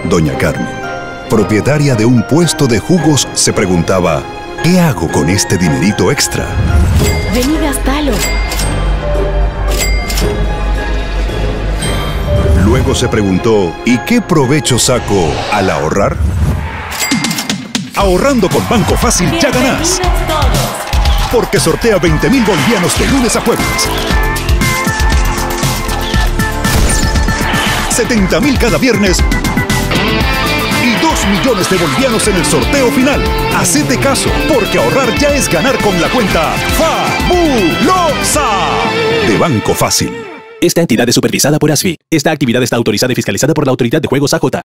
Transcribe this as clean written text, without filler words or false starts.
Doña Carmen, propietaria de un puesto de jugos, se preguntaba: ¿qué hago con este dinerito extra? Ven y gástalo. Luego se preguntó: ¿y qué provecho saco al ahorrar? Ahorrando con Banco Fácil ya ganás. Porque sortea 20.000 bolivianos de lunes a jueves. 70.000 cada viernes. Y 2 millones de bolivianos en el sorteo final. Hacete caso, porque ahorrar ya es ganar con la cuenta ¡Fabulosa! De Banco Fácil. Esta entidad es supervisada por ASFI. Esta actividad está autorizada y fiscalizada por la Autoridad de Juegos AJ.